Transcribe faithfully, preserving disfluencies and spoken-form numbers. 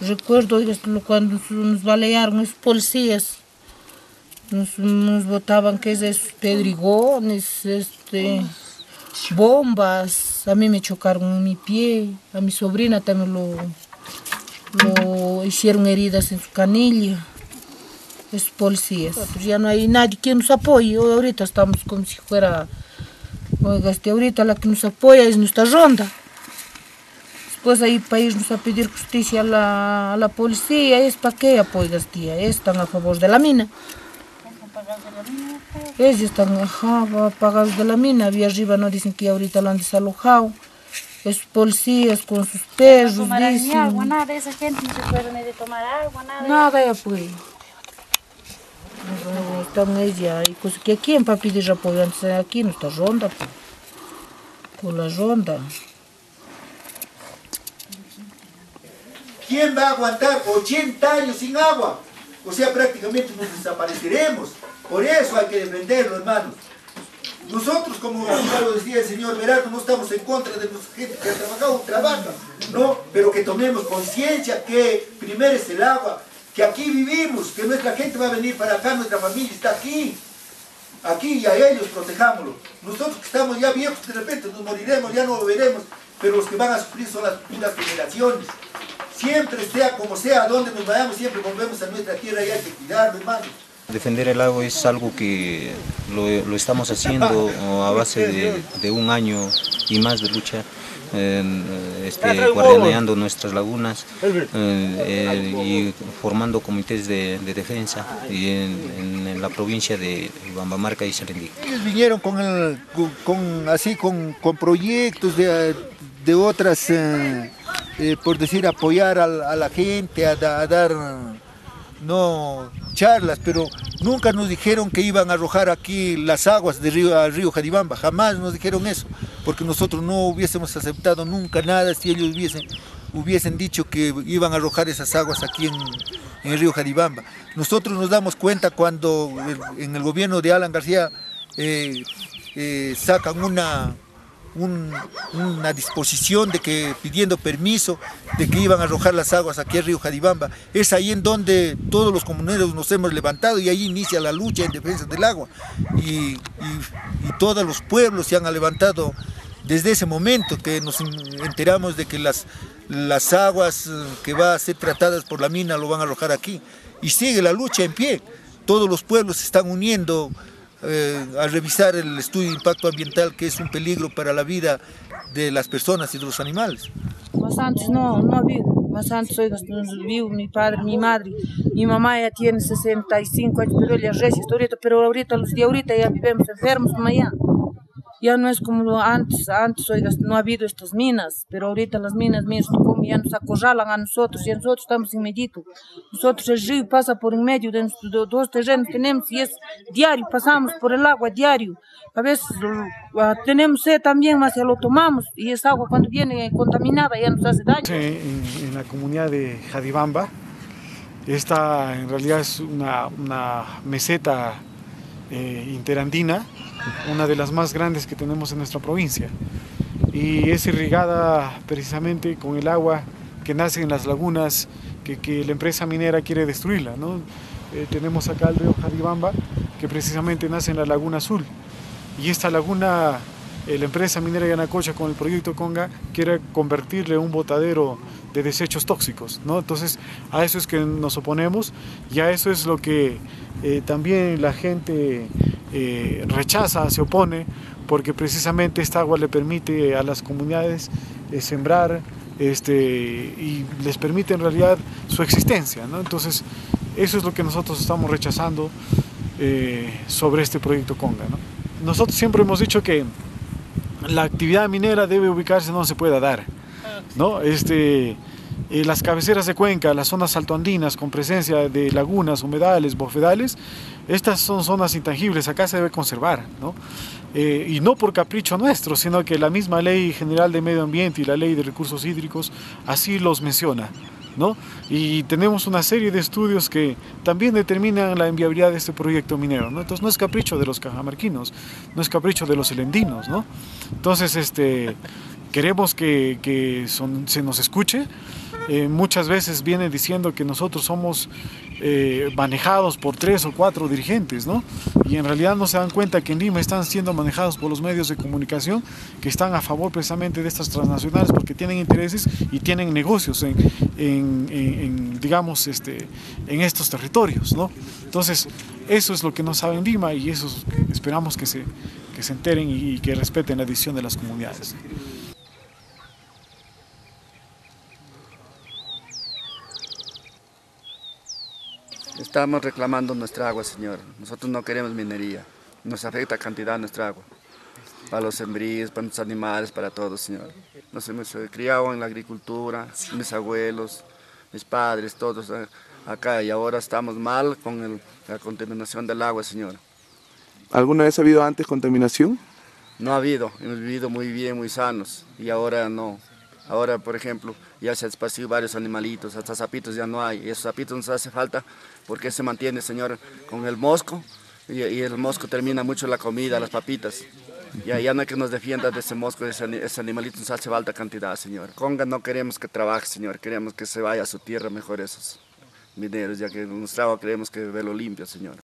Recuerdo cuando nos balearon los policías, nos, nos botaban que es pedrigones, este, bombas. A mí me chocaron en mi pie, a mi sobrina también lo, lo hicieron heridas en su canilla. Esos policías. Ya no hay nadie que nos apoye. Ahorita estamos como si fuera, oiga, este, ahorita la que nos apoya es nuestra ronda. Después ahí para irnos a pedir justicia a la, a la policía, es para qué apoyas, tía, están a favor de la mina. Ellos están ajá, pagados de la mina, había arriba no dicen que ahorita lo han desalojado. Esos policías con sus perros, no tomarán dicen. Ni agua, nada de esa gente no se puede ni de tomar agua, nada. Nada de apoyo. Están ella, y cosa que aquí en para pedir apoyo, antes aquí no está ronda, pues. Por la ronda. ¿Quién va a aguantar ochenta años sin agua? O sea, prácticamente nos desapareceremos. Por eso hay que defenderlo, hermanos. Nosotros, como ya lo decía el señor Verano, no estamos en contra de los gente que ha trabajado, trabaja, ¿no? Pero que tomemos conciencia que primero es el agua, que aquí vivimos, que nuestra gente va a venir para acá, nuestra familia está aquí. Aquí y a ellos protejámoslo. Nosotros que estamos ya viejos, de repente nos moriremos, ya no lo veremos, pero los que van a sufrir son las futuras generaciones. Siempre sea como sea, a donde nos vayamos, siempre volvemos a nuestra tierra y hay que cuidarlo, hermano. Defender el agua es algo que lo, lo estamos haciendo a base de, de un año y más de lucha, eh, este, guardianeando nuestras lagunas eh, eh, y formando comités de, de defensa y en, en la provincia de Bambamarca y Sarandí. Ellos vinieron con, el, con, con así con, con proyectos de, de otras, eh, eh, por decir, apoyar a, a la gente, a, a dar no charlas, pero nunca nos dijeron que iban a arrojar aquí las aguas del río, al río Jaribamba, jamás nos dijeron eso, porque nosotros no hubiésemos aceptado nunca nada si ellos hubiesen, hubiesen dicho que iban a arrojar esas aguas aquí en, en el río Jaribamba. Nosotros nos damos cuenta cuando en el gobierno de Alan García eh, eh, sacan una... Un, una disposición de que pidiendo permiso de que iban a arrojar las aguas aquí al río Jaribamba. Es ahí en donde todos los comuneros nos hemos levantado y ahí inicia la lucha en defensa del agua y, y, y todos los pueblos se han levantado desde ese momento que nos enteramos de que las, las aguas que van a ser tratadas por la mina lo van a arrojar aquí y sigue la lucha en pie. Todos los pueblos se están uniendo Eh, a revisar el estudio de impacto ambiental, que es un peligro para la vida de las personas y de los animales. Más antes no, no había, más antes oiga, vivo mi padre, mi madre, mi mamá ya tiene sesenta y cinco años, pero ella recién ahorita, pero ahorita, los de ahorita ya vivimos enfermos como allá. Ya no es como antes, antes oiga, no ha habido estas minas, pero ahorita las minas mismas como ya nos acorralan a nosotros, y nosotros estamos en medito. Nosotros el río pasa por en medio de nuestros dos terrenos tenemos y es diario, pasamos por el agua diario. A veces uh, tenemos sed también, más ya lo tomamos y esa agua cuando viene contaminada ya nos hace daño. En, en la comunidad de Jaribamba, esta en realidad es una, una meseta eh, interandina, una de las más grandes que tenemos en nuestra provincia, y es irrigada precisamente con el agua que nace en las lagunas que, que la empresa minera quiere destruirla, ¿no? Eh, tenemos acá el río Jaribamba que precisamente nace en la laguna azul, y esta laguna eh, la empresa minera Yanacocha con el proyecto Conga quiere convertirle en un botadero de desechos tóxicos, ¿no? Entonces a eso es que nos oponemos y a eso es lo que eh, también la gente eh, rechaza, se opone, porque precisamente esta agua le permite a las comunidades eh, sembrar este, y les permite en realidad su existencia, ¿no? Entonces eso es lo que nosotros estamos rechazando eh, sobre este proyecto Conga, ¿no? Nosotros siempre hemos dicho que la actividad minera debe ubicarse donde se pueda dar, ¿no? Este, eh, las cabeceras de cuenca, las zonas altoandinas con presencia de lagunas, humedales, bofedales, estas son zonas intangibles, acá se debe conservar, ¿no? Eh, y no por capricho nuestro, sino que la misma Ley General de Medio Ambiente y la Ley de Recursos Hídricos así los menciona, ¿no? Y tenemos una serie de estudios que también determinan la inviabilidad de este proyecto minero, ¿no? Entonces no es capricho de los cajamarquinos, no es capricho de los helendinos, ¿no? Entonces este, queremos que, que son, se nos escuche. Eh, muchas veces viene diciendo que nosotros somos eh, manejados por tres o cuatro dirigentes, ¿no? Y en realidad no se dan cuenta que en Lima están siendo manejados por los medios de comunicación que están a favor precisamente de estas transnacionales porque tienen intereses y tienen negocios en, en, en, en digamos, este, en estos territorios, ¿no? Entonces, eso es lo que no saben Lima y eso es, esperamos que se, que se enteren y, y que respeten la decisión de las comunidades. Estamos reclamando nuestra agua, señor. Nosotros no queremos minería. Nos afecta cantidad nuestra agua. Para los sembríos, para los animales, para todos, señor. Nos hemos criado en la agricultura, mis abuelos, mis padres, todos acá. Y ahora estamos mal con el, la contaminación del agua, señor. ¿Alguna vez ha habido antes contaminación? No ha habido. Hemos vivido muy bien, muy sanos. Y ahora no. Ahora, por ejemplo, ya se han esparcido varios animalitos, hasta sapitos ya no hay. Y esos sapitos nos hace falta porque se mantiene, señor, con el mosco. Y, y el mosco termina mucho la comida, las papitas. Ya, ya no hay que nos defienda de ese mosco, de ese, ese animalito nos hace falta cantidad, señor. Conga no queremos que trabaje, señor. Queremos que se vaya a su tierra mejor esos mineros, ya que nuestra agua queremos que verlo limpio, señor.